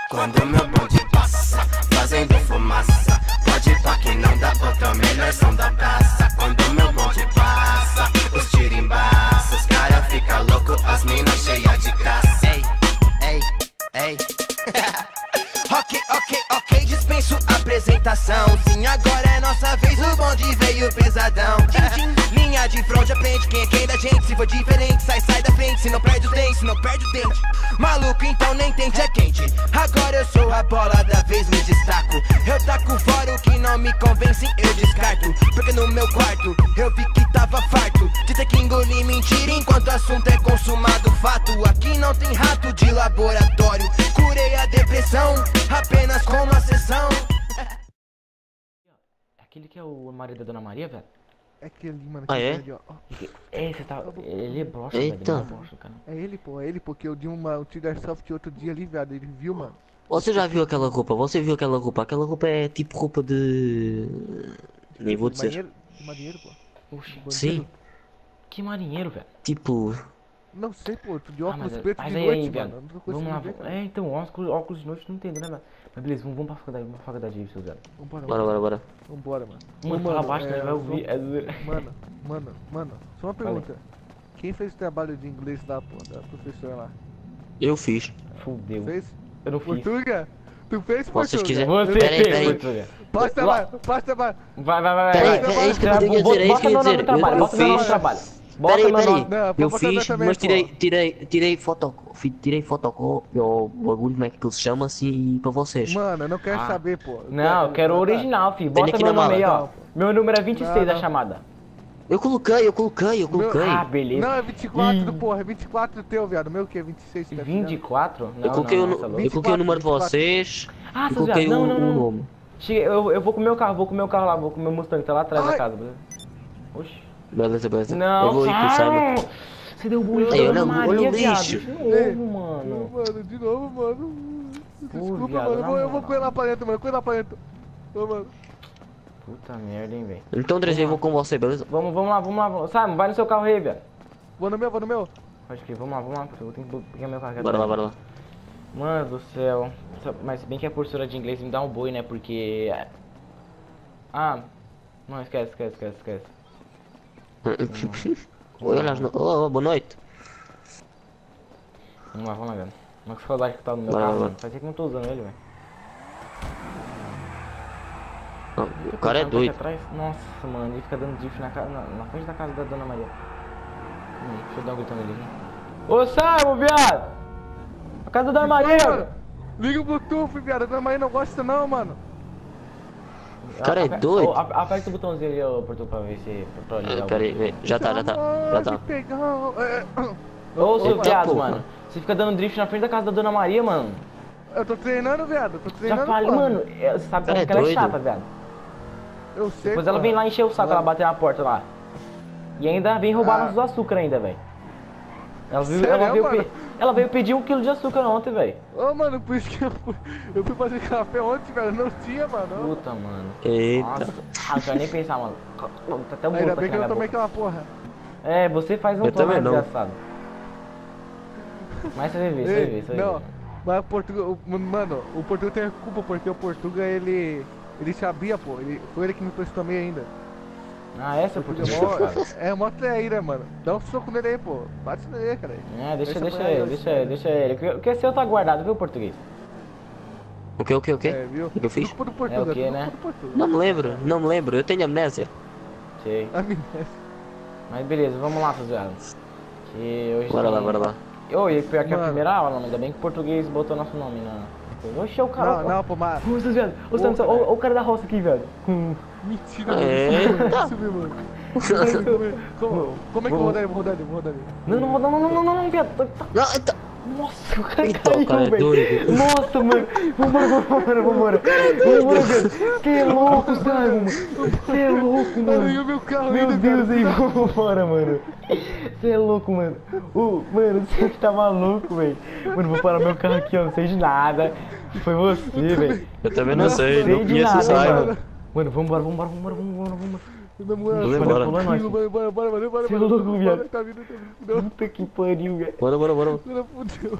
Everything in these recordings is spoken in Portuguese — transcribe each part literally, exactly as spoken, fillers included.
Quando meu bonde passa, fazendo fumaça, pode pá que não dá outra, melhor som da praça. Quando meu bonde passa, os tiro embaça, os cara fica louco, as minas cheias de graça. Ei, ei, ei. Ok, ok, ok, dispenso apresentação. Sim, agora é nossa vez, o bonde veio pesadão. Linha de fronte, aprende quem é quem da gente. Se for diferente, sai, sai da frente. Se não perde o dente, se não perde o dente. Maluco, então nem tente, é quente. Agora eu sou a bola da vez, me destaco. Eu taco fora o que não me convence, eu descarto. Porque no meu quarto, eu vi que tava farto de ter que engolir mentira enquanto o assunto é consumado fato. Aqui não tem rato de laboratório. Curei a depressão apenas com uma sessão. Aquele que é o marido da Dona Maria, velho? É aquele, mano. Ah, é? Ali, ó. É, você tá... Ele é broxa, Eita. velho. Ele é broxa, cara. É ele, pô, é ele, porque eu dei uma, um tiro airsoft outro dia ali, velho. Ele viu, mano. Você já viu aquela roupa? Você viu aquela roupa? Aquela roupa é tipo roupa de... Nem vou dizer. Marinheiro, marinheiro, pô. Oxi, Bandido. Sim, que marinheiro, velho. tipo... Não sei, pô. Tu de Ah, óculos mas, pretos mas de aí, noite, aí, mano. velho. Eu não tô Vamos lá. conseguindo ver, cara. É, então, óculos, óculos de noite, não entendo, né, velho? Mas beleza, vamos, vamos pra faculdade, vamos pra faculdade aí, seu velho. Vambora, Bora, bora, bora. Vambora, mano. Mano, Ô, fala baixo, é, né? Vai ouvir. só- É zoeira. Mano, mano, mano. Só uma pergunta. Quem fez o trabalho de inglês lá, pô? Da professora lá? Eu fiz. Fudeu. Fez? Eu não fiz. Portuga? Tu fez, Vocês Portuga? quiserem- Você Peraí, fez, peraí. Portuga. Passa trabalho, passa trabalho. Vai, vai, vai, vai. Peraí, vai. peraí, é isso que eu Já, tenho que bota- dizer, é isso que eu ia bota meu nome dizer. no trabalho, Eu bota meu nome no fiz- trabalho. Bota Peraí, meu peraí. nome. Não, Eu pode botar fiz, também, mas pô. tirei, tirei, tirei foto, fi- tirei fotocópia, o bagulho, como é que ele se chama, assim, pra vocês. Mano, eu não quero Ah. saber, pô. Não, eu quero o botar. original, filho. Tem Bota aqui meu na nome aí, mala. ó. Meu número é vinte e seis Não, da não. chamada. Eu coloquei, eu coloquei, eu coloquei. Ah, beleza. Não, é vinte e quatro do Ih. porra, é vinte e quatro do teu, viado. O meu que é vinte e seis, tá vinte e quatro? Não, Eu coloquei, não, o, não, nu- tá louco. eu coloquei o número de vinte e quatro. vocês, Ah, e seus coloquei viados, o, não, não, o não. nome. Chega, eu, eu vou com o meu carro, vou com o meu carro lá, vou com o meu Mustang, tá lá atrás Ai. da casa, beleza? Oxi. Beleza, beleza. Não, eu vou ir com o sai! Simon. Você deu bullying Ei, da olha Dona o- olha o Maria, viado. lixo. De Ei. novo, mano. Mano, de novo, mano. Desculpa, viado, mano. Eu na vou, eu vou moral. com ele lá pra dentro, mano. Com ele lá pra dentro. Ô, mano. Puta merda, hein, velho. Então, André, eu vou com você, beleza? Vamos, vamos lá, vamos lá. vamos- Simon, vai no seu carro aí, velho. Vou no meu, vou no meu. Pode que, vamos lá, vamos lá. Eu tenho que pegar meu carro aqui Bora lá, atrás. bora lá. Mano do céu. Só- Mas se bem que a professora de inglês me dá um boi, né? Porque... Ah, não, esquece, esquece, esquece, esquece. Oi, olha, oh, oh, boa noite. Vamos lá, vamos lá, velho. Mas que saudade que tá no meu Bora, carro, bora. mano. Faz tempo que eu não tô usando ele, velho. Não, o cara é Tá aqui doido. atrás. Nossa, mano, ele fica dando drift na, ca- na, na frente da casa da Dona Maria. Hum, deixa eu dar um gritão nele, né? Ô, Simon, viado! A casa da Dona Maria! Mano, liga o Bluetooth, viado. A Dona Maria não gosta não, mano. O cara é Aper- doido. Ô, a- aperta o botãozinho ali, ô, Porto, pra ver se... Pra ligar o Pera aí, Bluetooth. vem. já tá, já tá, já tá. Pode pegar... é, Ô, seu Eita, viado, porra. mano. Você fica dando drift na frente da casa da Dona Maria, mano. Eu tô treinando, viado. Eu tô Já treinando, falei, porra. mano. é, Você sabe Cara, como é que ela é doido. chata, viado. Eu sei, Depois ela porra. vem lá encher o saco, Mano. ela bater na porta lá. E ainda vem roubar Ah. nossos açúcar ainda, velho. Ela, veio- Sério, ela, veio mano? pe- ela veio pedir um quilo de açúcar ontem, velho. Ô, mano, por isso que eu fui, eu fui fazer café ontem, velho. Não tinha, mano. Puta, mano. Eita. Nossa. Ah, não quero nem pensar, mano. Tá até um Ainda gosto bem aqui que na eu minha tomei boca. aquela porra. É, você faz um Eu tom mais também não. desgraçado. Mas você vai ver, você vai ver, você vai Não, ver. mas o Portugal, o- mano, o Portugal tem culpa porque o Portugal, ele, ele sabia, pô, ele, foi ele que me prestou meio ainda. Ah, essa é Portugal português, é cara. mó- é mó traíra, mano. Dá um soco nele aí, pô. Bate nele aí, cara. É, deixa, Deixa deixa pra ele, ele, deixa ele, deixa ele. O que- O que é seu tá guardado, viu, português? O que, o que, o que? É, viu? O que eu fiz? Tudo do Portugal, É o quê, tudo né? do Portugal. Não me lembro, não me lembro, eu tenho amnésia. Sei. A minha... Mas beleza, vamos lá, seus viados. Que hoje Bora lá, tem- bora lá. Ô, e pior que a Mano. primeira aula, mano. Ainda bem que o português botou nosso nome na... Oxe, é o cara... Não, não, pô, mas... Ô, seus viados. Ô, Ô, Sam, cara. ô, ô, o cara da roça aqui, velho. Com... Mentira, É, mano. tá. Subir, mano. Como, como, como é que eu vou rodar ele? Vou rodar ele, vou rodar ele. Não, não, não, não, não, não, não, não, viado. Tá- tá- Não, então. Nossa, o cara Eita, caiu, o cara é velho. doido. Nossa, mano. Vambora, vambora, vambora. Vambora, velho. Você é louco, Simon, mano. Você é louco, Mano, e mano. o meu carro Meu ainda, Deus, aí, cara? vambora, mano. Você é louco, mano. Ô, mano, você que tá maluco, velho. Mano, vou parar meu carro aqui, ó. Não sei de nada. Foi você, velho. Eu também não sei, não de conheço o nada, Simon. mano. Mano, vambora, vambora, vambora, vambora, vambora. Não, mano, Vamos bora, embora. Pula nós. bora, bora, bora, bora, bora, Você é bora, louco, bora, viado. tá vindo, tá vindo. Não, Puta que pariu, velho. Bora, bora, bora. não fudeu.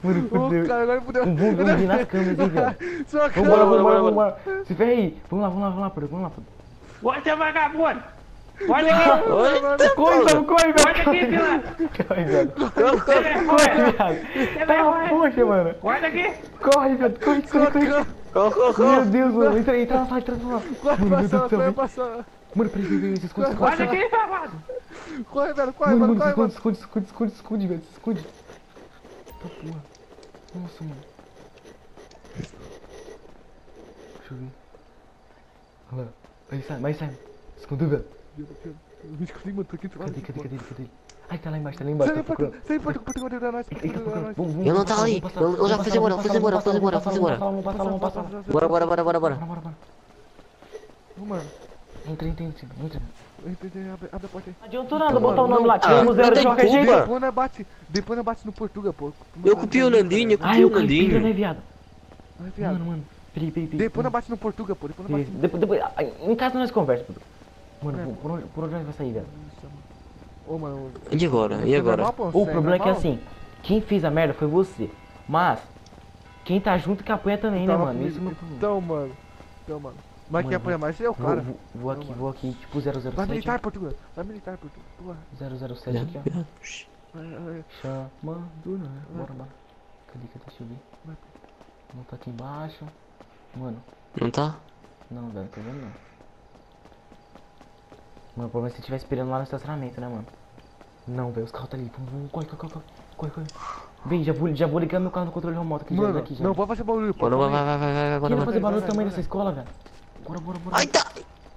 Mano, Ô, fudeu. cara, agora fudeu. Vamos, vamos vir nas câmeras aí, velho. Sua Vambora, câmera. vambora, vambora. Se ferra aí. Vamos lá, vamos lá, vamos lá, Pedro. Vamos lá, Pedro. Você é vagabundo! Pode aqui! Corre, velho, corre, velho. Pode aqui, Pilar! Corre, velho. Você é Corre, vergonha! viado. Tá, poxa, mano. Pode aqui! Corre, velho. Corre, corre, corre. Corre, corre, corre. Meu Deus, mano. Entra, entra na sala, entra na sala. Corre Mano, meu Deus passar, do céu, corre velho. passar. Mano, peraí, peraí, peraí. Se esconde, se esconde. Pode aqui, safado! Corre, velho, corre, Mano, mano, mano, se corre, esconde, mano. se esconde, se esconde, se esconde, velho. Se esconde. Tá porra. Nossa, mano. Deixa eu ver. Olha lá. Aí sai, vai, sai. Escondeu, velho. Eu me escondi, mano, tô aqui do lado. Cadê, cadê, cadê, cadê? Ai, tá lá embaixo, tá lá embaixo. Sai, Tá porta, procurando. sai, porta, porta, porta, porta, nós, porta, Ele tá porta, procurando. nós. Vamos, vamos. Ele não tá vamos ali. passar, Ele- ele já vamos fez embora, passar, fez embora, vamos fez embora, passar, fez embora. Vamos passar, vamos passar, vamos passar. Bora, bora, bora, bora, bora. Bora, bora, bora. Ô, mano, Entra, entra, entra, entra. entra, entra, abre, abre a porta aí. Não adiantou nada Então, botar o mano, nome lá. não. Tiramos Ah, zero não de tem qualquer jeito. culpa. Depois nós bate, depois nós bate no Portuga, pô. Eu copiei o Nandinho, eu Ai, copiei o o caipira, né, Nandinho. viado? Ai, viado. Mano, mano. Peraí, peraí, peraí. Depois nós bate no Portuga, pô. Depois nós bate Isso. no... Depois, depois, ah, em casa nós conversa, Pedro. Mano, É. por- por onde, por onde nós vai sair, velho? Ô, mano... E agora? E agora? normal, pô? O Isso problema é que normal? assim, quem fez a merda foi você. Mas, quem tá junto que apanha também, né, Então, mano? Isso é meu problema. Então, mano. Então, mano. Mas quem Mano, apanha mais é o Vou, cara. vou, vou aqui, Não, vou aqui, tipo zero zero Vai sete. militar, Portuga. Vai militar, Portuga. Porra. zero zero sete aqui, ó. Vai, vai, Chamando, né? Bora, bora. Cadê, cadê? Deixa eu ver. vai. Não tá aqui embaixo. Mano, Não tá? não, velho, tô vendo não. Mano, o problema é se estiver esperando lá no estacionamento, né, mano? Não, velho, os carros tá ali. Vamos, vamos, corre, corre, corre, corre, corre. Bem, já vou, já vou ligar meu carro no controle remoto aqui, já, Mano, daqui já. não pode fazer barulho, pô. Bora, vai, calma vai, aí. vai, vai, vai, Quem agora vai fazer vai. barulho vai, também vai, nessa escola, velho? Bora, bora, bora. Ai, tá!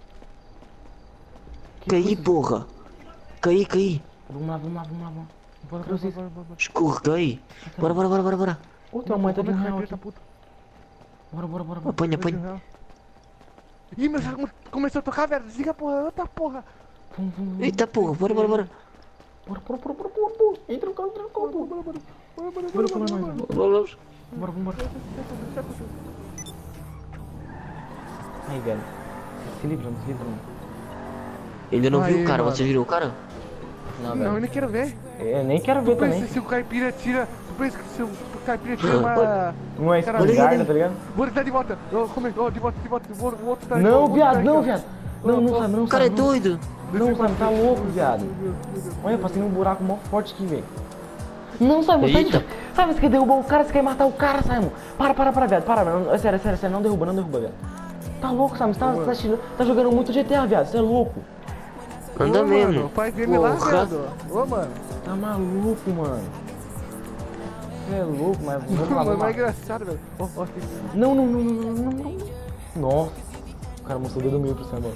Que Caí, coisa? porra! Caí, caí! Vamos lá, vamos lá, vamos lá, vamos. Bora, bora, bora, bora, bora. Escorreguei! Bora, bora, bora, bora, bora! Ô, tua mãe tá de Como é um que real vai aqui. essa puta? Bora, bora, bora, bora. Apanha, apanha! Ih, meu já começou a tocar, velho. Desliga a porra, outra porra. Vamos, vamos, vamos. Eita porra, bora, bora, bora! Bora, bora, bora, bora, bora, bora. Entra no carro, entra no carro, bora. Bora, bora, bora, bora, Bora, bora, bora, bora, nós. bora. Bora, bora. Bora, vambora. Aí, velho. Se livra, se livra. Ainda não viu Aí, o cara, mano. vocês viram o cara? Não, Não, eu velho. nem quero ver. Eu nem quero Tu ver pensa também. se o caipira tira... Tu pensa que se o caipira tira uma... Uma Caralho. espingarda, tá ligado? Bora, tá de volta. Ô, como é? Ô, de volta, de volta. O outro- o outro tá aqui, ó, o Não, outro viado, tá aqui, não, ó. viado. Não, não sabe, não O cara é sabe. não. doido! Não, sabe, tá louco, viado. Olha, eu passei num buraco mó forte aqui, velho. Não, Simon, sai Eita. de... Sabe, você quer derrubar o cara, você quer matar o cara, Simon. Para, para, para, viado, para, não, é sério, é sério, é sério, não derruba, não derruba, viado. Tá louco, Simon, você tá, você tá, tirando- tá jogando muito G T A, viado, você é louco. Anda Ô, mesmo! Mano, faz game lá, Porra. viado. Ô, mano. Tá maluco, mano. Você é louco, mas vamos lá, Mano, vamos mas é lá. engraçado, velho. Ó, ó, aqui. Não, não, não, não, não, não, não. Nossa, o cara mostrou o dedo meio pro Simon.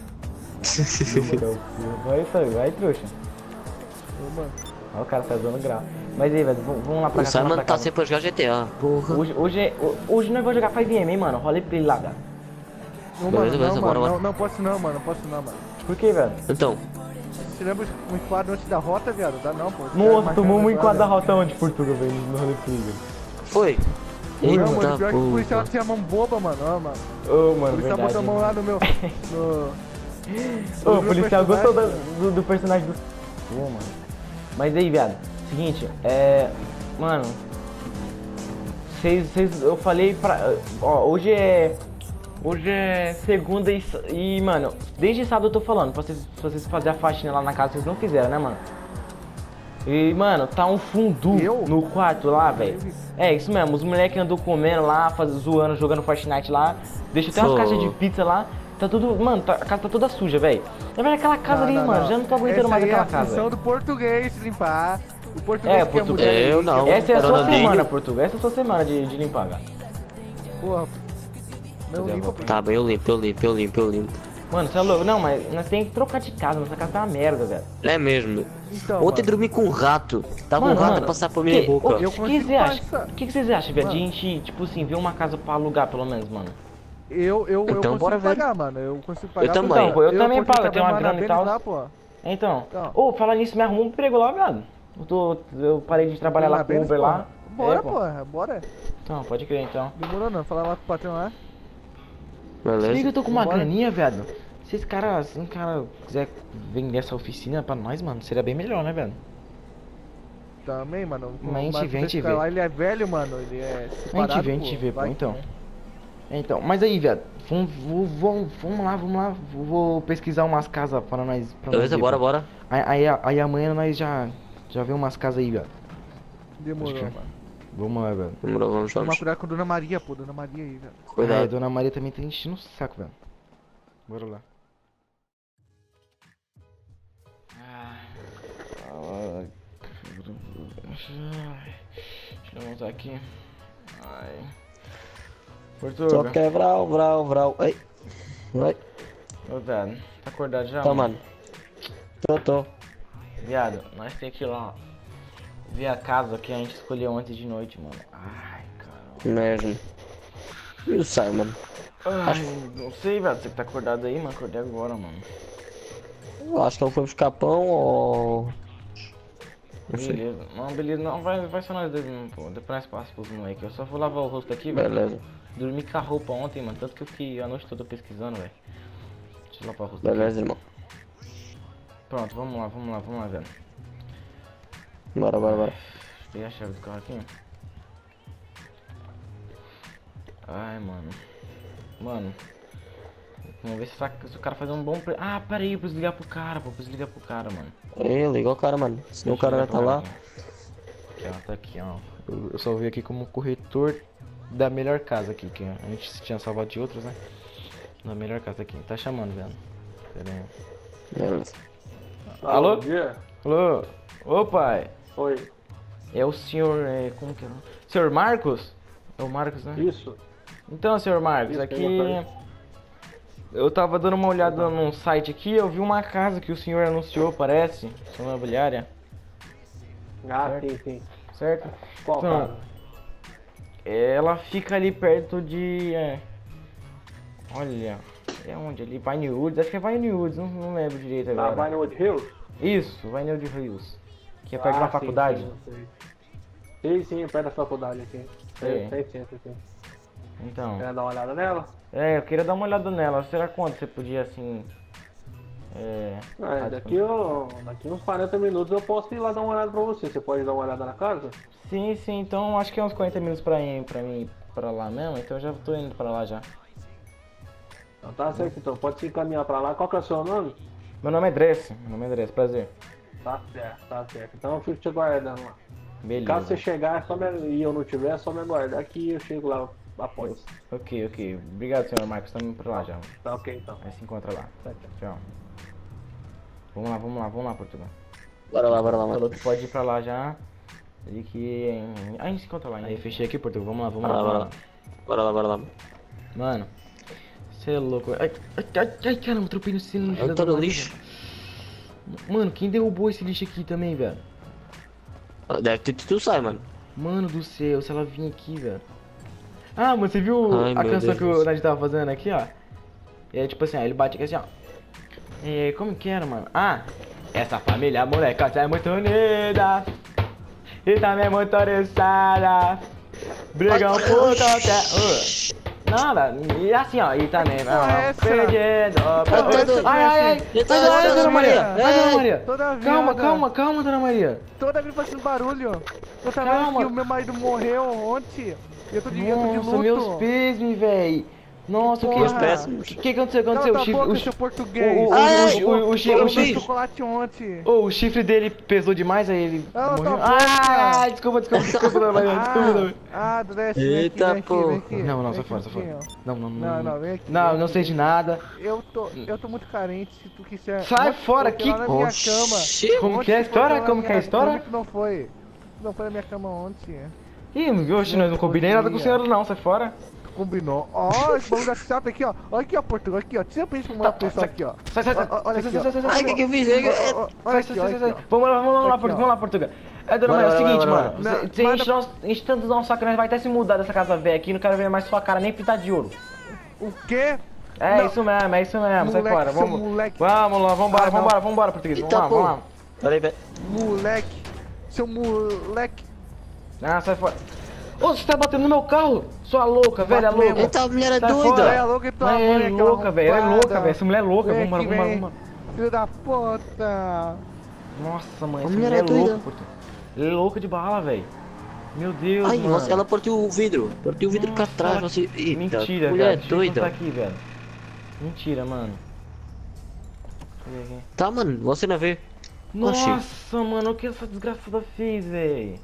Vai, vai, vai, trouxa. Ô, mano. Olha o cara tá dando grau. Mas aí, velho, vamos vamos lá pra O cá, vamos lá Simon pra tá cá. sempre a jogar G T A, porra! Hoje, hoje, é- hoje nós vamos jogar five M, hein, mano. Rola play lá, velho. Não, Beleza, mano, beleza, não, bora, mano. bora. Não, não posso não, mano. Não posso não, mano. Por que, velho? Então, Tiramos um enquadro antes da rota, viado. Dá não, pô. Nossa, tomamos um enquadro da rota onde, Portugal, velho, no roleplay, velho. foi! Não, Eita mano, pior que o policial porra! tinha a mão boba, mano. Ó, mano. Ô, O mano, policial verdade. botou a mão lá no meu... No... Ô, no o meu policial personagem. gostou do, do, do personagem do... Ô, mano. Mas aí, viado, seguinte, é... Mano... Vocês, vocês, eu falei pra... Ó, hoje é... Hoje é segunda e, e, mano, desde sábado eu tô falando pra vocês, pra vocês fazerem a faxina lá na casa, vocês não fizeram, né, mano? E, mano, tá um fundu Eu? no quarto lá, velho. É, isso mesmo, os moleques andam comendo lá, faz, zoando, jogando Fortnite lá. Deixa até umas Só- caixas de pizza lá. Tá tudo, mano, tá- a casa tá toda suja, velho. Na verdade, aquela casa ali, mano, já não tô aguentando Essa mais aí aquela é a casa. função velho. do português limpar. O português É, que é português. mulher. Eu não. Essa é a sua Ronaldinho. semana, Portugal. Essa é a sua semana de, de limpar, velho. Porra. Não Fazer a limpa, volta. pô. Tá bem, eu limpo, eu limpo, eu limpo, eu limpo. Mano, você é louco. Não, mas nós tem que trocar de casa, nossa casa tá uma merda, velho. É mesmo. Então, Ontem mano. dormi com um rato. Tava um Mano, rato mano, a passar por minha que- boca. ô, Eu O que consigo você acha? passar. O que que vocês acham, velho? De a Mano. gente, tipo assim, ver uma casa pra alugar, pelo menos, mano? Eu, eu, eu Então, consigo bora, velho. pagar, mano. Eu consigo pagar. Eu também. porque Então, pô, eu também consigo pago, eu tenho uma trabalhar grana e na tal. Benes lá, pô. Então, Então. ô, falar nisso, me arrumou um emprego lá, viado. Eu, tô, eu parei de trabalhar lá Na com o Benes, Uber pô. lá. Bora, É, pô. Bora. Então, pode crer, então. Demorou não. Falar lá com o patrão lá. Se liga, Beleza? eu tô com uma Vambora. graninha, viado. Se esse cara, se um cara quiser vender essa oficina pra nós, mano, seria bem melhor, né, velho? também, mano. Mas a gente Mas vem, a gente esse vê. cara lá, ele é velho, mano. Ele é A gente separado, vê, a pô. gente vê, pô, Vai então. que- Então, mas aí, viado, vamos, vamos, vamos lá, vamos lá. Vou, vou pesquisar umas casas para nós. Pra Beleza, nós ver, bora, pô. bora. Aí, aí, aí amanhã nós já, já vê umas casas aí, viado. Demorou, Acho que- mano. Vamos lá, velho. Demorou, vamos, Tomar vamos. cuidado com Dona Maria, pô. Dona Maria aí, velho. É, Cuidado. Dona Maria também tá enchendo o saco, velho. Bora lá. Ah, deixa eu montar aqui. Ai. Só Portuga. que é vral, vral, vral. Ei. Vai. Ô, viado, tá acordado já? Tá, mano. Tô, tô. Viado, nós tem que ir lá, ó. Ver a casa que a gente escolheu ontem de noite, mano. Ai, caramba. Mesmo. E o Simon? Ai, não sei, velho. Você que tá acordado aí, mano. Acordei agora, mano. Eu acho que ele foi pro Capão ou... Não sei. Beleza. Não, beleza. Não, vai, vai só nós dois mesmo, pô. Depois nós passamos pros moleques. Eu só vou lavar o rosto aqui, velho. Beleza. Dormi com a roupa ontem, mano. Tanto que eu fiquei a noite toda pesquisando, velho. Deixa eu lavar o rosto Beleza, irmão. aqui. Pronto, vamos lá, vamos lá, vamos lá, velho. Bora, bora, bora. Peguei a chave do carro aqui. Ai, mano. Mano. Vamos ver se, essa- se o cara faz um bom pre... Ah, pera aí, eu preciso ligar pro cara, pô. Eu preciso ligar pro cara, mano. Ei, liga o cara, mano. Senão o cara vai Deixa eu tá ligar lá. pro cara aqui. Aqui, ó, tá aqui, ó. Eu, eu só vi aqui como corretor da melhor casa aqui, que a gente tinha salvado de outros, né? Da melhor casa aqui. Tá chamando, velho. Pera aí. Beleza. Alô? Bom dia. Alô? Ô, pai. Oi. É o senhor, é, como que é? o nome? Senhor Marcos? É o Marcos, né? Isso. Então, senhor Marcos, Isso, aqui quem gostaria? eu tava dando uma olhada num site aqui, eu vi uma casa que o senhor anunciou, parece, sua imobiliária, Ah, Certo. sim, sim. certo? Qual Então, casa? ela fica ali perto de, é, olha, é onde ali? Vinewoods, acho que é Vinewoods, não, não lembro direito Na agora. Vinewood Hills? Isso, Vinewood Hills, que é perto Ah, da sim, faculdade. Sim, eu sei. sim, sim, perto da faculdade aqui. É. Tem sim, sim, sim. Então, Quer dar uma olhada nela? é, eu queria dar uma olhada nela, será quanto você podia, assim, é... Ah, ah, daqui, eu, daqui uns quarenta minutos eu posso ir lá dar uma olhada pra você. Você pode dar uma olhada na casa? Sim, sim, então acho que é uns quarenta minutos pra ir pra mim ir pra lá mesmo, então eu já tô indo pra lá já. Então tá certo, então. Pode se encaminhar pra lá. Qual que é o seu nome? Meu nome é Dress, meu nome é Dress, prazer. Tá certo, tá certo. Então eu fico te aguardando lá. Beleza. Caso você chegar é só me, e eu não tiver, é só me aguardar que eu chego lá após. Ok, ok. Obrigado, senhor Marcos, estamos indo pra lá já. Tá ok, então. Aí se encontra lá. Tá, Tchau. Vamos lá, vamos lá, vamos lá, Portugal. Bora lá, bora lá, mano. Falou que pode ir pra lá já. E que... A gente se encontra lá. Aí fechei aqui, Portugal. Vamos lá, vamos Bora lá, lá, vamos bora lá. lá. Bora lá, bora lá. Mano, você é louco. Ai, ai, ai, ai caramba, tropei no sino. Eu tô no lixo. Mano, quem derrubou esse lixo aqui também, velho? Deve ter tu sai, mano. Mano do céu, se ela vir aqui, velho. Ah, mas você viu Ai, a meu canção Deus que do o céu. Nath tava fazendo aqui, ó? E aí, tipo assim, ó, ele bate aqui assim, ó. É, como que era, mano? Ah, essa família molecada é muito unida. E também muito oriçada. Brigam por qualquer... Ô, nada, e assim, ó, e também... porra é essa? Perdendo... essa, Ai, ai, ai, essa, ai, ai, ai, dona Maria, essa, ai, dona Maria. Toda Calma, viada. calma, calma, dona Maria. Toda vez fazendo barulho. Eu tava Calma. vendo que o meu marido morreu ontem. Eu tô de, eu tô de Nossa, luto. meus pêsames, véi. Nossa, o que... Porra. O Péssimos. que, que aconteceu? Cala aconteceu? tua O chifre... boca, O, seu chi- português. o, o, Ai, ai, o, o, o, chi- Eu o comi chifre... chocolate ontem. Ô, o chifre dele pesou demais, aí ele Cala tua morreu. boca. Ai, desculpa, desculpa, desculpa, dona Maria, desculpa, dona Maria. Ah, desce, vem aqui, Eita, vem aqui, pô. vem aqui. Não, não, Vem sai fora, aqui, sai fora. ó. Não, não, Não, não. não, vem aqui. Não, vem não aqui, sei vem de aqui. nada. Eu tô, eu tô muito carente, se tu quiser. Sai Ontem fora, tu foi que- lá na minha Oxi. cama. Como Ontem que é a tu foi história? lá na Como que é a minha- história? Como que não foi? Tu não foi na minha cama ontem. Ih, oxe, nós não combinei nada com o senhor não, sai fora. Combinou. Ó, esse bagulho da WhatsApp aqui, ó. Olha aqui, ó, Portugal, aqui, ó. Tira pra gente uma pessoa aqui, ó. Sai, sai, sai. Ó, ó, Olha Sai, aqui, ó. sai, sai, sai, Ai, o que que eu fiz? Ó, ó, Sai, Olha sai, aqui, sai, olha sai. aqui, ó. Vamos lá, vamos lá, Aqui, Portugal, ó. vamos lá, Portugal. É, dona Bora, Maria, é o bora, seguinte, bora, mano. bora. Se se a Manda- gente não- a gente tanto dar um saco, nós vai até se mudar dessa casa velha aqui, não quero ver mais sua cara nem pintar de ouro. O quê? É Não. isso mesmo, é isso mesmo, sai Moleque, fora, seu vamos. moleque. Vamos lá, vambora, Ah, não. vambora, vambora, português. Vamos Eita, lá, vamos pô. lá. Peraí, peraí. Moleque. Seu moleque. Ah, sai fora. Ô, você tá batendo no meu carro? Sua louca, velha Bato mesmo. louca. Eita, a mulher é Sai doida. fora. É louca e tua Mas mãe, é aquela louca, velho. Ela é louca, arrombada. velho. Essa mulher é louca. Vem Vambora, aqui, vambora, vem. vambora. Filho da puta. Nossa, mãe, A essa mulher mulher é é doida. louca, puta. Ele é louco de bala, velho. Meu Deus, Ai, mano. nossa, ela partiu o vidro. Partiu o vidro pra Nossa, trás, ela- você. Eita, Mentira, mulher velho. Deixa eu doida. encostar aqui, velho. Mentira, mano. Deixa eu ver aqui. Tá, mano, você não vê. Oxi. Nossa, mano, o que essa desgraçada fez, velho?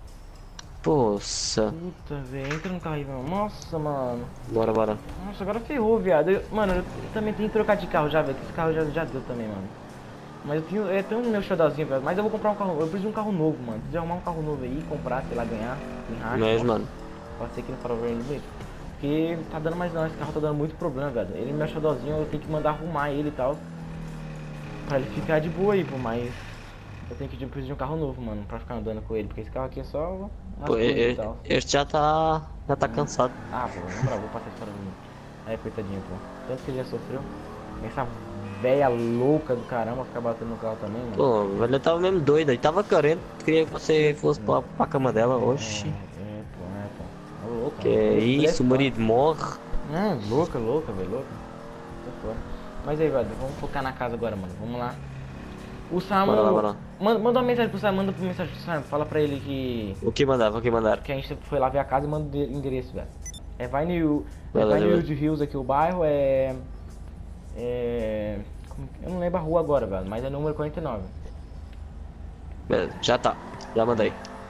Poxa. Puta, velho. Entra no carro aí, mano. Nossa, mano. Bora, bora. Nossa, agora ferrou, viado. Eu- mano, eu também tenho que trocar de carro já, velho. Que esse carro já, já deu também, mano. Mas eu tenho, é tão meu xodózinho, velho. Mas eu vou comprar um carro. Eu preciso de um carro novo, mano. Preciso de arrumar um carro novo aí, comprar, sei lá, ganhar. Em racha. Não é, mano. Pode ser que no farol vermelho mesmo. Porque tá dando mais não, esse carro tá dando muito problema, velho. Ele meu xodózinho, eu tenho que mandar arrumar ele e tal. Pra ele ficar de boa aí, pô, mas. Eu tenho que eu preciso de um carro novo, mano, pra ficar andando com ele. Porque esse carro aqui é só umas Pô, coisas e e- tal. este já tá. Já tá cansado. Ah, pô, vamos pra, vou passar esse farol vermelho. Aí, coitadinho, pô. Tanto que ele já sofreu. Essa véia louca do caramba ficar batendo no carro também, mano. Pô, a velha tava mesmo doida e tava querendo. Queria que você fosse pra, pra cama dela. Oxi. É, é, pô, é, pô. É louca. Que mano. é Parece- isso, o marido morre. É, louca, louca, velho, louca. Tô fora. Mas aí, velho, vamos focar na casa agora, mano. Vamos lá. O Sam. Bora lá, bora lá. Manda, manda uma mensagem pro Sam, manda uma mensagem pro Sam. Fala pra ele que. O que mandar, o que mandar? Que a gente foi lá ver a casa e manda o de- endereço, velho. É vai no. É Beleza, vai no beleza. de Rios aqui o bairro, é. É. como que- Eu não lembro a rua agora, velho, mas é número quarenta e nove. Beleza, já tá. Já mandei.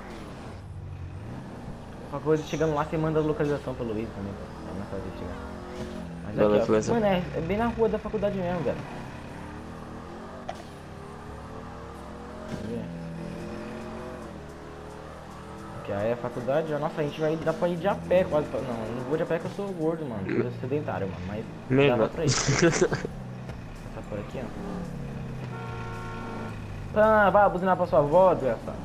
Qualquer coisa, chegando lá, você manda a localização pelo Luiz também, velho. É mais fácil de chegar. Mas Beleza, aqui, ó. beleza. Mano, é, é bem na rua da faculdade mesmo, velho. Quer ver? Que aí é a faculdade, ó. Nossa, a gente vai, dá pra ir de a pé quase. pra- Não, eu não vou de a pé que eu sou gordo, mano. Eu sou sedentário, mano. Mas Mesmo. dava pra ir. Passar por aqui, ó. Ah, vai buzinar pra sua avó, desgraçado.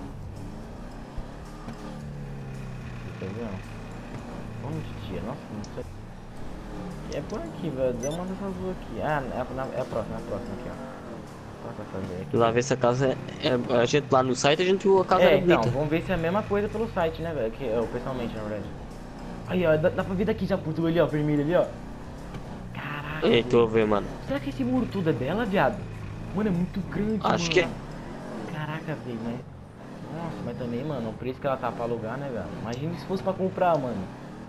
Tá vendo? Vamos de dia, nossa, não sei. É por aqui, velho. Deu uma dessas ruas aqui. Ah, é a, na- é a próxima, é a próxima aqui, ó. Qual que vai fazer aqui? Lá ver se a casa é, é- A gente lá no site a gente viu a casa É, era então, bonita. vamos ver se é a mesma coisa pelo site, né, velho? Que eu, pessoalmente, na verdade. Aí, ó, dá, dá pra ver daqui já, por tudo ali, ó, vermelho ali, ó. Caraca. Ei, tô vendo, mano. Será que esse muro tudo é dela, viado? Mano, é muito grande, Acho mano. que é. Caraca, velho, mas... Nossa, mas também, mano, o preço que ela tá pra alugar, né, velho? Imagina se fosse pra comprar, mano.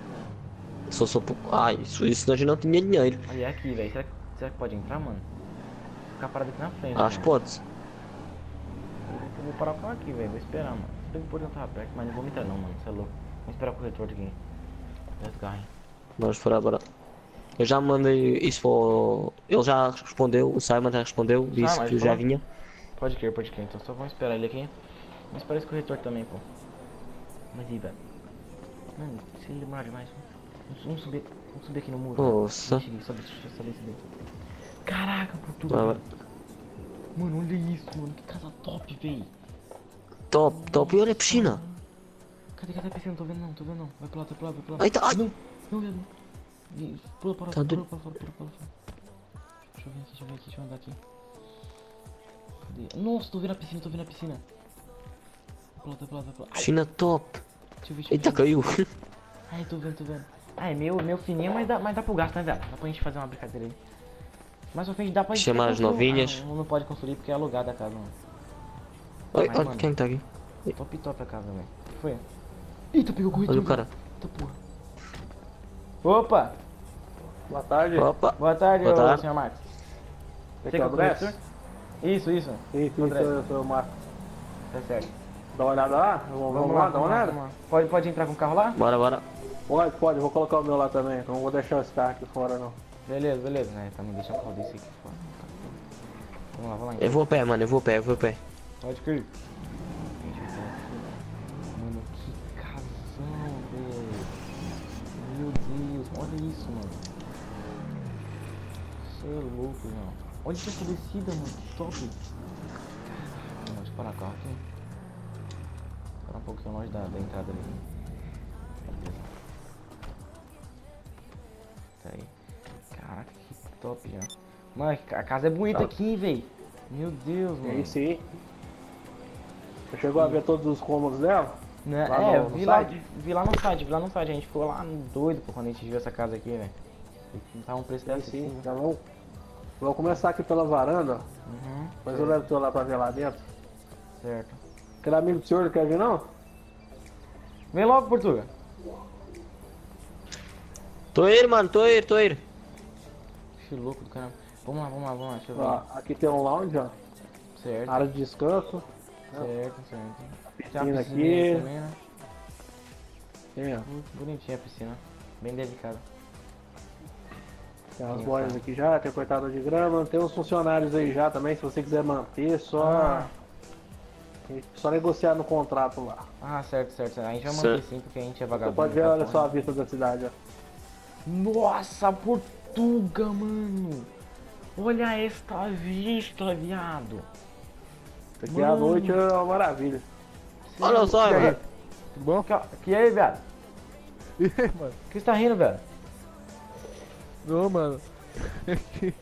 Só sou. Ah, isso, isso a gente não tinha dinheiro. Olha aqui, velho. Será, que- será que pode entrar, mano? Vou ficar parado aqui na frente. Acho que mano. pode. Eu vou parar o carro aqui, velho. Vou esperar, mano. Se bem que o portão tava perto, mas não vou entrar não, mano. Você é louco. Vamos esperar o corretor aqui. Let's go. Vamos esperar agora. Eu já mandei isso pro. Ele já respondeu, o Simon já respondeu, disse mas que já falou. vinha. Pode crer, pode crer. Então só vamos esperar ele aqui. Vamos esperar esse corretor também, pô. Mas aí, velho. Mano, se ele demorar demais. Vamos, vamos subir. Vamos subir aqui no muro. Nossa. Deixa ele, sobe, sobe, sobe, sobe. Caraca, por tudo. Vai, vai. velho. Mano, olha isso, mano. Que casa top, véi. Top, top. E olha a piscina. Cadê, cadê a piscina? Não tô vendo não, tô vendo não. Vai pro lado, vai pro lado, vai pro lado. Aí tá. Ai. Não, não, não. Ih, Pula para Tá fora, doido. pula para fora, pula para fora. Deixa eu ver aqui, deixa eu ver aqui, deixa eu andar aqui. Cadê? Nossa, tô vendo a piscina, tô vendo a piscina. Vai pro lado, vai pro lado, vai pro lado. Ai, Piscina top. deixa eu ver, deixa eu Eita, ver. caiu. Ai, tô vendo, tô vendo. Ah, é meu, meu fininho, mas dá, mas dá pro gasto, né, velho? Dá pra gente fazer uma brincadeira aí. Mais pra frente dá pra gente... Chamar as construir- novinhas. Ah, não, não pode construir porque é alugada a casa, mano. Oi, Vai, olha mano. quem tá aqui. Top top a casa, velho. O que foi? Eita, pegou o corretor. Olha o cara. Eita porra. Opa! Boa tarde. Opa. Boa tarde, Boa ô, tarde. senhor Marcos. Você Você que é que é o o Andrés? corretor? Isso, isso. Isso, André. isso, eu sou o Marco. Tá certo. Dá uma olhada lá? Vamos, vamos lá, dá uma olhada? vamos lá. Pode, pode entrar com o carro lá? Bora, bora. Pode, pode, vou colocar o meu lá também. Não vou deixar esse carro aqui fora, não. Beleza, beleza, né? Também deixa o carro desse aqui fora. Vamos lá, vamos lá. então. Eu vou a pé, mano. Eu vou a pé, eu vou a pé. Pode crer. Gente, vai ser aqui. Mano, que casão, velho. Meu Deus, olha isso, mano. Você é louco, irmão. Olha essa descida, mano. Que top. Caraca, deixa eu parar o carro aqui. Parar um pouquinho longe da, da entrada ali. Beleza. Tá aí. Caraca, que top, já. Mano, a casa é bonita aqui, velho. Meu Deus, E mano. aí sim. Você chegou a ver todos os cômodos dela? Né? Lá É, no- eu no vi lá, site? vi lá no site, vi lá no site, a gente ficou lá doido pô, quando a gente viu essa casa aqui, velho. Não tava um preço Sim, desse sim. assim. Já vamos, vamos começar aqui pela varanda, ó. Uhum, Depois eu levo o teu lá pra ver lá dentro. certo. Aquele amigo do senhor não quer vir, não? Vem logo, Portuga. Tô indo, mano, tô indo, tô indo. Que louco do caramba. Vamos lá, vamos lá, vamos lá. Deixa eu ver. Ó, aqui tem um lounge, ó. Certo, Área de descanso. certo, certo. Tem Piscina uma aqui. piscininha também, né? Tem, ó. Hum, Bonitinha a piscina. Bem dedicada. Tem umas Sim, boias tá. aqui já, tem cortador de grama, tem uns funcionários aí já também, se você quiser manter, só. Ah. Só negociar no contrato lá. Ah, certo, certo, certo. A gente vai Certo. manter sim, porque a gente é Você vagabundo. pode ver, tá olha bom, só a né? vista da cidade, ó. Nossa, Portuga, mano. Olha esta vista, viado. Isso aqui à Mano. noite é uma maravilha. Olha só, E aí? mano. Tudo bom? Que, que aí, viado? E aí, mano? Que você tá rindo, velho? Não, mano. É que...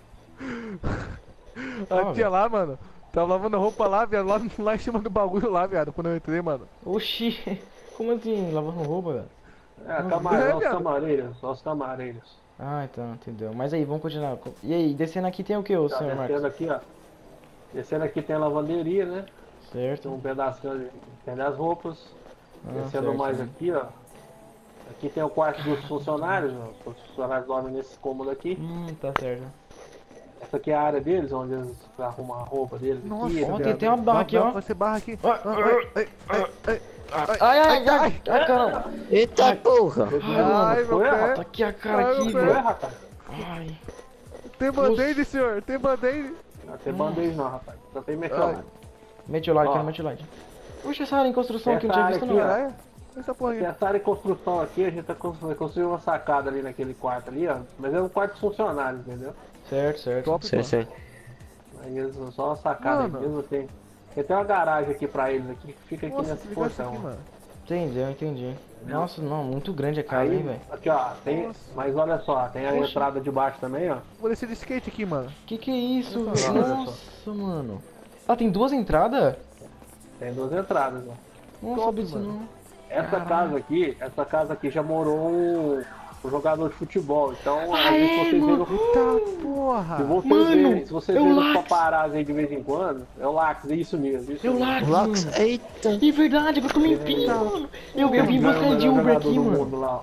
Calma, A tia velho. lá, mano. Tava lavando roupa lá, viado. Lá, lá em cima do bagulho lá, viado. Quando eu entrei, mano. Oxi, como assim? Lavando roupa, velho? É, Não, camar... é, é os viado. camareiros, só os camareiros. Ah, então, entendeu. Mas aí, vamos continuar. E aí, descendo aqui tem o que, ô Tá, senhor descendo Marcos? aqui, ó. Descendo aqui tem a lavanderia, né? Tem Certo. um pedacinho de estender as roupas. Ah, Descendo certo, mais certo. aqui, ó. Aqui tem o quarto dos funcionários, ó. Os funcionários dormem nesse cômodo aqui. Hum, tá certo. Essa aqui é a área deles, onde eles arrumam a roupa deles. Nossa, aqui, ó, tá tem, tem uma barra aqui, ó. Vai ser barra aqui. Ah, Ah, ai, ai, ai, ai. Ai, ai, ai, ai, caramba. Eita porra. Ai, meu Foi, pé. Tá aqui a cara Ai, aqui, meu Ué, velho. rapaz? Ai. Tem band-aid, senhor. Tem band-aid. Não tem band-aid não, rapaz. Só tem Ai. meteorite. Metiolite, Ó. quero metiolite. Puxa, essa área em construção aqui, não Essa tinha área visto aqui, não. ó. Caralho. Essa porra Tem aqui. essa área de construção aqui, a gente tá constru- construindo uma sacada ali naquele quarto ali, ó. Mas é um quarto de funcionários, entendeu? Certo, certo. Top, Sei, mano. sei. Aí eles só uma sacada aí Mano. mesmo, tem. Tem até uma garagem aqui pra eles aqui, que fica aqui Nossa, nessa que legal isso porção. aqui, mano. Entendi, entendi. Nossa, não, muito grande a casa, hein, Aí, velho. aqui ó, tem. Nossa. Mas olha só, tem a Poxa. entrada de baixo também, ó. Vou descer de skate aqui, mano. Que que é isso, Olha só, velho? olha Nossa, mano. Ah, tem duas entradas? Tem duas entradas, ó. Não Top, sabia disso mano. não. Essa Caralho. casa aqui, essa casa aqui já morou um, um jogador de futebol. Então, Ah, às vezes é, vocês mano? viram. Eita porra. Se vocês Mano, verem, se vocês é o verem os Lax. paparazzi aí de vez em quando, é o Lax, é isso mesmo. Isso Eu mesmo. lá, Lax, mano. eita. É verdade, eu tomei pin, mano. Eu, eu vim Ele é o buscar ele de melhor Uber jogador aqui, do mano. mundo lá, ó.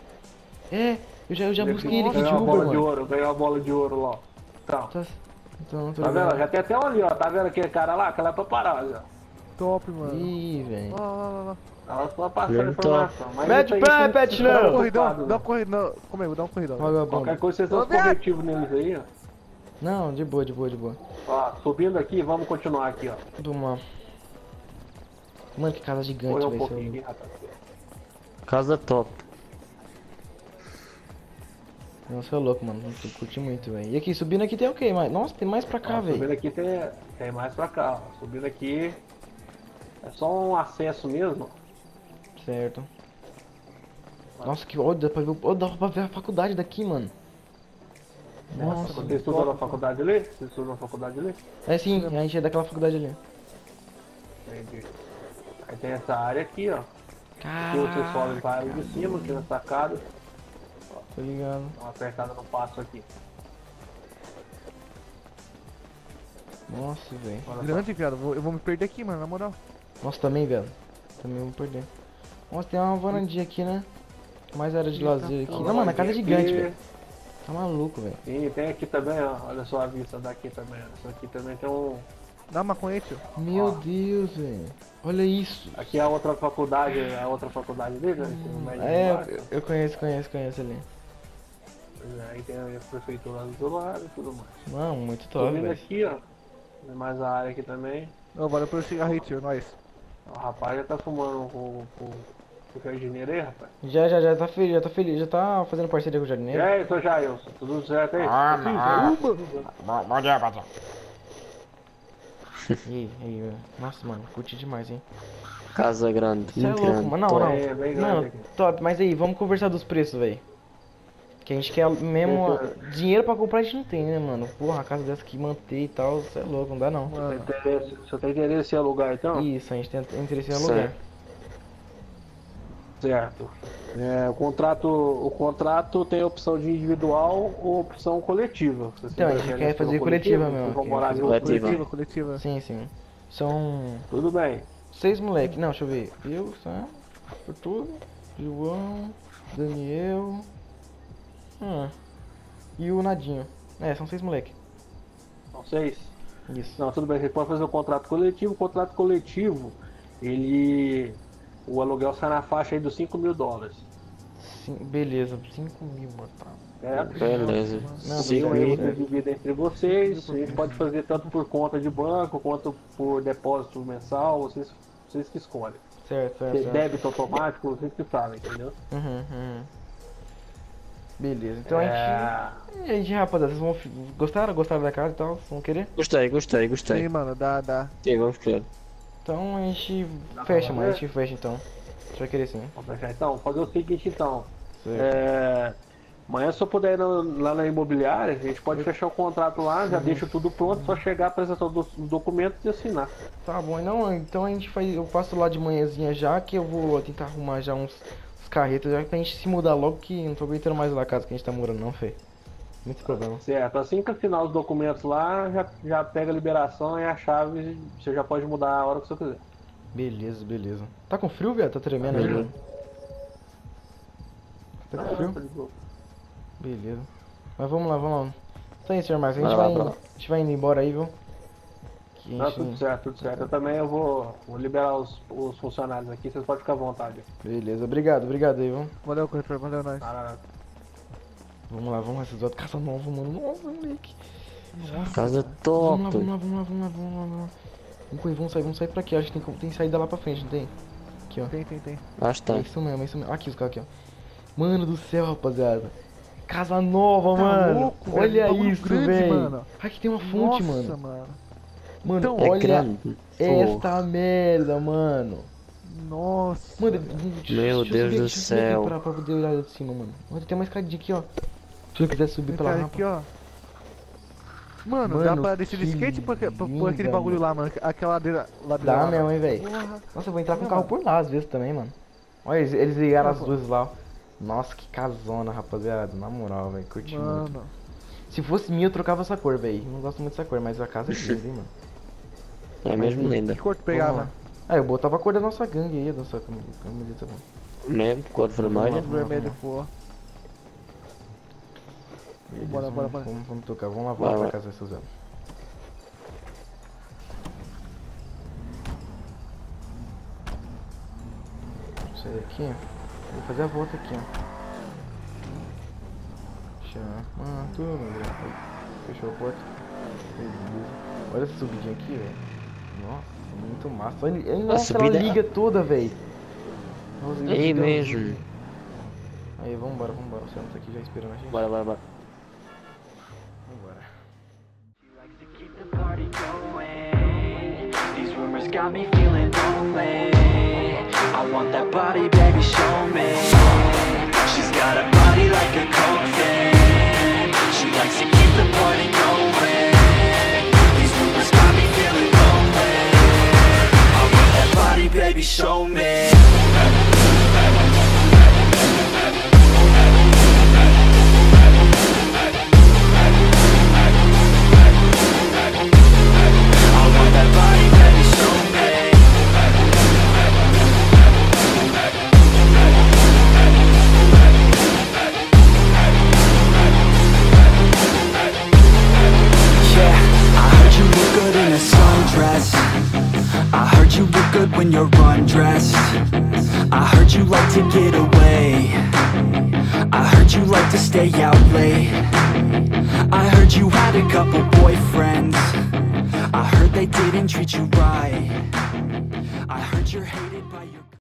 É, eu já, eu já busquei ele aqui de Ganhou a Uber, bola de mano. ouro, ganhou a bola de ouro lá. ó. Então, Tá, então, tô tá vendo? ligado. Já tem até um ali, ó. Tá vendo aquele cara lá? Aquela é paparazzi, ó. Top, mano. Ih, velho. Ó, lá, lá, lá. Ela só passando Então. informação. Mas Mete isso aí pé, vocês- Pet vocês Leão. Dá estão um corridão, ocupados, dá um né? corridão. Comigo, dá um corridão. Vagabundo. Qualquer coisa vocês são Ô, viado. corretivos neles aí, ó. Não, de boa, de boa, de boa. Ó, subindo aqui, vamos continuar aqui, ó. Do mal. Mano, que casa gigante, Correr um velho. pouquinho seu- aqui, rapaz. Casa top. Nossa, é louco, mano. Eu curti muito, velho. E aqui, subindo aqui tem o quê? Mais- Nossa, tem mais pra cá, Ó, subindo velho. aqui tem, tem mais pra cá, ó. Subindo aqui é só um acesso mesmo. Certo. Nossa, que. Ó, dá pra ver, ó, dá pra ver a faculdade daqui, mano. Nossa. Você estudou na faculdade ali? Você estudou na faculdade ali? É sim, a gente é daquela faculdade ali. Entendi. Aí tem essa área aqui, ó. Aqui vocês sobem Caraca. para a área de cima, aqui na sacada. Tô ligado. Dá uma apertada no passo aqui. Nossa, velho. Olha só. Grande, viado. Vou- Eu vou me perder aqui, mano, na moral. Nossa, também, velho. Também vou perder. Nossa, tem uma varandinha aqui, né? Mais área de lazer aqui. Não, mano, a casa é gigante, Aqui. velho. Tá maluco, velho. E tem aqui também, ó. Olha só a vista daqui também. ó. Isso aqui também tem um. Dá uma maconhete, ó. Meu Ó. Deus, velho. Olha isso. Aqui é a outra faculdade, a outra faculdade dele, né? Ensino médio de É, baixo. eu- eu conheço, conheço, conheço ali. Pois é, aí tem a prefeitura do lado e tudo mais. Não, muito top, Subindo velho. aqui, ó. Tem mais a área aqui também. Ó, valeu pelo cigarro aí, tio. Nós. O rapaz já tá fumando com, com, com o jardineiro aí, rapaz. Já, já, já tá feliz, já tá feliz, já tá fazendo parceria com o E jardineiro. aí, seu Jailson, tudo certo aí? Ah, Sim, não. Jailson. Bom, bom dia, patrão. E aí, velho. Nossa, mano, curti demais, hein? Casa grande. Você é muito louco, grande, mano. Não, top. não. É, bem grande Mano, aqui. top. Mas aí, vamos conversar dos preços, velho. Que a gente quer mesmo. Dinheiro pra comprar a gente não tem, né, mano? Porra, uma casa dessa aqui manter e tal, você é louco, não dá não. Você Mano. tem interesse- Você tem interesse em alugar então? Isso, a gente tem interesse em Certo. alugar. Certo. É, o, contrato, o contrato tem opção de individual ou opção coletiva. Se você Então, a gente prefere quer pelo fazer coletivo, coletiva vocês mesmo, vão aqui, morar fazer em um coletiva. coletivo? Coletiva, coletiva. Sim, sim. São. Tudo bem. seis moleque. Não, deixa eu ver. Eu, Sam, Portuga, João, Daniel. Ah. E o Nadinho. É, são seis moleque. São seis? Isso. Não, tudo bem, você pode fazer o contrato coletivo. O contrato coletivo, ele. O aluguel sai na faixa aí dos cinco mil dólares. Sim, beleza, cinco mil, mortal. Certo? Beleza. Não, Cinco beleza. mil você divide entre vocês. A gente pode fazer tanto por conta de banco quanto por depósito mensal. Vocês, vocês que escolhem. Certo, certo, certo. Débito automático, vocês que sabem, entendeu? Uhum, uhum. Beleza, então É. a gente. E a gente, rapaziada, vocês vão. fi- Gostaram? Gostaram da casa e tal? Vocês vão querer? Gostei, gostei, Sim, gostei. mano, dá, dá. Sim, vamos querer. Então a gente Dá fecha, pra mano. A ver? gente fecha então. A gente vai querer sim. Vamos fechar então? Fazer o seguinte então. Certo. É, amanhã, se eu puder ir no- lá na imobiliária, a gente pode fechar o contrato lá, já deixa tudo pronto, só chegar, apresentar os os documentos e assinar. Tá bom, não, então a gente faz. Eu passo lá de manhãzinha já, que eu vou tentar arrumar já uns, uns carretas já pra gente se mudar logo, que não tô aguentando mais lá a casa que a gente tá morando não, Fê. Muito problema. Certo, assim que assinar os documentos lá, já, já pega a liberação e a chave, você já pode mudar a hora que você quiser. Beleza, beleza. Tá com frio, viado? Tá tremendo aí? Beleza. Tá com Ah, frio? tá de boa. Beleza. Mas vamos lá, vamos lá. Então é isso, Marcos. A gente Vai lá, vai, vai indo, lá. a gente vai indo embora aí, viu? Que a Tá gente... tudo certo, tudo certo. Eu também eu vou, vou liberar os, os funcionários aqui, vocês podem ficar à vontade. Beleza, obrigado, obrigado aí, viu? Valeu, corretor, valeu nós. Ah, Vamos lá, vamos lá, esses outros caça nova, mano. Nossa, moleque. Casa Vamos lá, top. vamos lá, vamos lá, vamos lá, vamos lá, vamos lá. Vamos correr, vamos sair, vamos sair pra aqui. Acho que tem, como- tem saída lá pra frente, não tem? Aqui, ó. Tem, tem, tem. Acho que É tem. isso mesmo, é isso mesmo. Aqui os caras aqui, ó. Mano do céu, rapaziada. Casa nova, Tá mano. louco, velho, Olha bagulho isso, grande, velho. mano. Aqui tem uma fonte, Nossa, mano. mano. Mano, Então, É olha grande. esta merda, mano. Nossa. Mano, Meu deixa eu Deus subir- do deixa eu subir aqui céu. Pra, pra poder olhar de cima, mano. Olha, tem uma escadinha aqui, ó. Se eu quiser subir Vem pela cá, rampa. aqui, ó. Mano, dá Mano, pra descer de que skate pra, pra, pra pôr aquele linda, bagulho lá, mano. Aquela ladeira, ladeira Dá lá. mesmo, hein, velho. Porra. Nossa, eu vou entrar com o Ah, carro mano. por lá às vezes também, mano. Olha, eles, eles ligaram Ah, as mano. luzes lá, ó. Nossa, que casona, rapaziada. Na moral, velho. Curti muito. Mano. Se fosse minha, eu trocava essa cor, velho. Não gosto muito dessa cor, mas a casa é linda, hein, mano. É mesmo linda. Que cor tu Vamos pegava? lá. Ah, eu botava a cor da nossa gangue aí, da nossa cam- camiseta. Mano. Mesmo, cor vermelha. Vamos lá. Vermelho, pô. Beleza, Bora, bora, vamos, bora. Vamos, vamos tocar, vamos lá, Vai, vamos pra vai. casa, Suzano. Isso aí aqui, vou fazer a volta aqui, ó. Deixa eu... Ah, tudo bem. Fechou a porta. Beleza. Olha essa subidinha aqui, velho. Nossa, muito massa. Olha, olha nossa, subida- ela liga toda, velho. Nossa, ele É liga- mesmo. Aí, vambora, vambora. O Sam tá aqui já esperando a gente. Bora, bora, bora. Vambora. Likes to keep the party going. These rumors got me feeling lonely. I want that body, baby, show me. She's got a body like a coke fan. She likes to keep the party going. These rumors got me feeling lonely. I want that body, baby, show me. I want that body, baby, show me. Yeah, I heard you look good in a sundress. I heard you look good when you're undressed. I heard you like to get away. I heard you like to stay out late. I heard you had a couple boyfriends. I heard they didn't treat you right. I heard you're hated by your